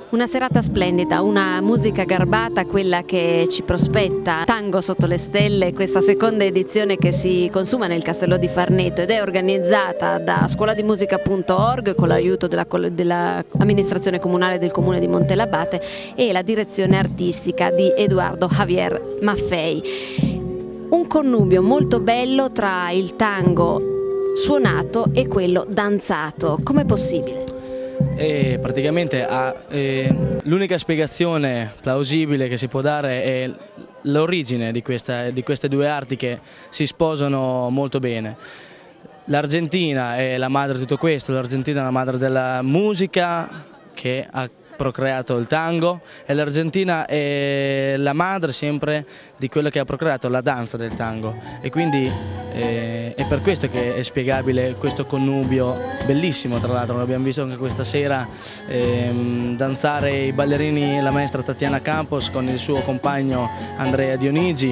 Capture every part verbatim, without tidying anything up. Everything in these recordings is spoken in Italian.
Una serata splendida, una musica garbata, quella che ci prospetta Tango sotto le stelle, questa seconda edizione che si consuma nel Castello di Farneto ed è organizzata da scuola di musica punto org con l'aiuto dell'amministrazione comunale del comune di Montelabate e la direzione artistica di Edoardo Javier Maffei. Un connubio molto bello tra il tango suonato e quello danzato, com'è possibile? E praticamente eh, l'unica spiegazione plausibile che si può dare è l'origine di, di queste due arti che si sposano molto bene. L'Argentina è la madre di tutto questo, l'Argentina è la madre della musica che ha procreato il tango e l'Argentina è la madre sempre di quello che ha procreato la danza del tango e quindi eh, è per questo che è spiegabile questo connubio bellissimo. Tra l'altro abbiamo visto anche questa sera ehm, danzare i ballerini, la maestra Tatiana Campos con il suo compagno Andrea Dionigi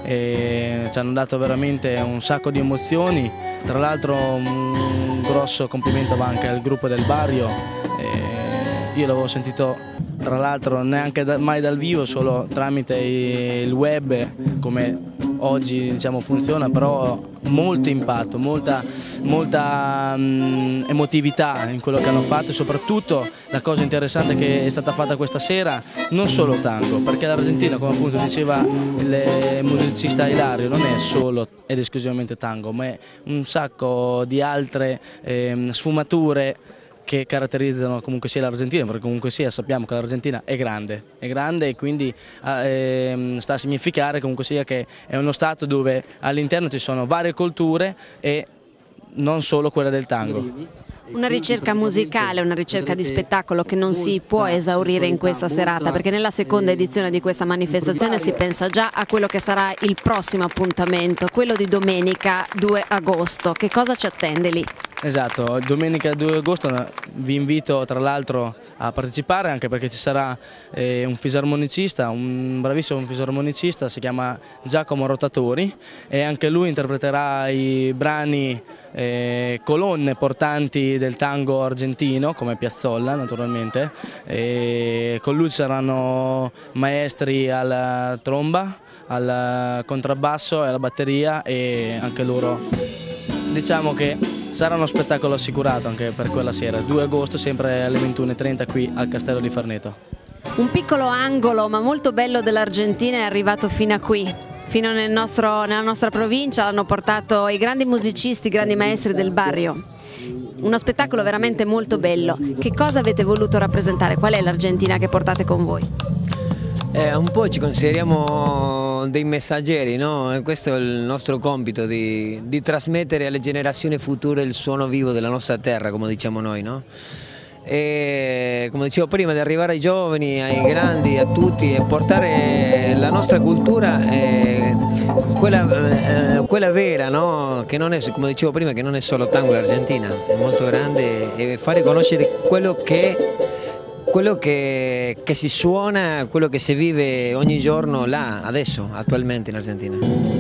e ci hanno dato veramente un sacco di emozioni. Tra l'altro un grosso complimento va anche al gruppo del Barrio. Eh, Io l'avevo sentito tra l'altro neanche da, mai dal vivo, solo tramite il web, come oggi diciamo funziona, però molto impatto, molta, molta um, emotività in quello che hanno fatto e soprattutto la cosa interessante che è stata fatta questa sera, non solo tango, perché l'Argentina, come appunto diceva il musicista Ilario, non è solo ed esclusivamente tango, ma è un sacco di altre eh, sfumature che caratterizzano comunque sia l'Argentina, perché comunque sia sappiamo che l'Argentina è grande, è grande e quindi eh, sta a significare comunque sia che è uno stato dove all'interno ci sono varie culture e non solo quella del tango. Una ricerca musicale, una ricerca di spettacolo che non si può esaurire in questa serata, perché nella seconda edizione di questa manifestazione si pensa già a quello che sarà il prossimo appuntamento, quello di domenica due agosto. Che cosa ci attende lì? Esatto, domenica due agosto vi invito tra l'altro a partecipare anche perché ci sarà eh, un fisarmonicista, un bravissimo fisarmonicista, si chiama Giacomo Rotatori e anche lui interpreterà i brani eh, colonne portanti del tango argentino come Piazzolla naturalmente e con lui ci saranno maestri alla tromba, al contrabbasso e alla batteria e anche loro diciamo che sarà uno spettacolo assicurato anche per quella sera, due agosto sempre alle ventuno e trenta qui al Castello di Farneto. Un piccolo angolo ma molto bello dell'Argentina è arrivato fino a qui, fino nel nostro, nella nostra provincia, l'hanno portato i grandi musicisti, i grandi maestri del Barrio. Uno spettacolo veramente molto bello. Che cosa avete voluto rappresentare? Qual è l'Argentina che portate con voi? Eh, un po' ci consideriamo dei messaggeri, no? Questo è il nostro compito, di, di trasmettere alle generazioni future il suono vivo della nostra terra, come diciamo noi, no? E come dicevo prima, di arrivare ai giovani, ai grandi, a tutti e portare la nostra cultura, eh, quella, eh, quella vera, no? Che non è, come dicevo prima, che non è solo tango l'Argentina, è molto grande e fare conoscere quello che quello che, che si suona, quello che si vive ogni giorno là, adesso, attualmente in Argentina.